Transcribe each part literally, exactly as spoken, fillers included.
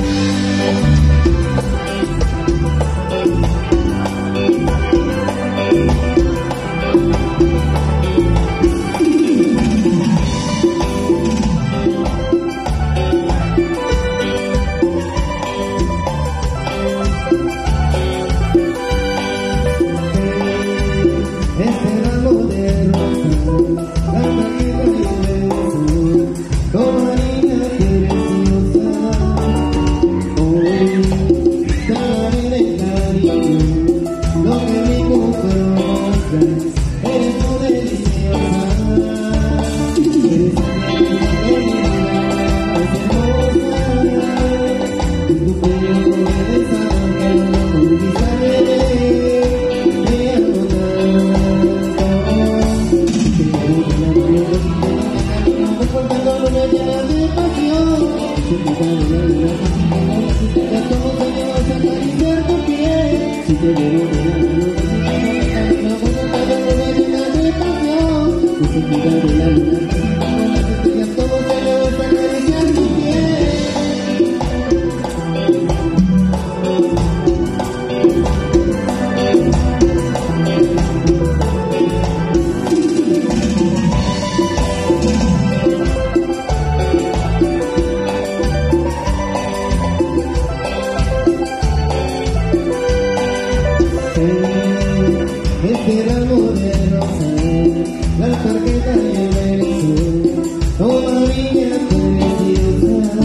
Este ramo de rosas, la tarjeta y el beso, oh María preciosa,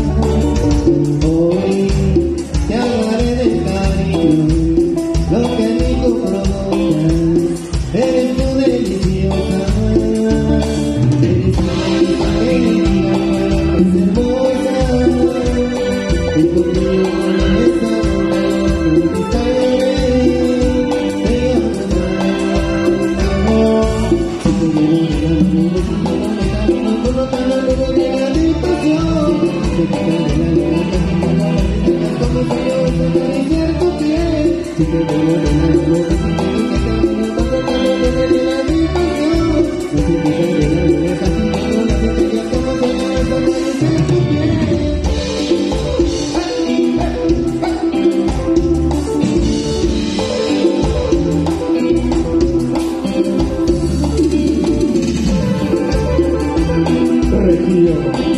hoy te hablaré del cariño, lo que en mí tú provocas, eres tú deliciosa, eres una alegría, es hermosa, y contigo con esta boca conquistaré. Región.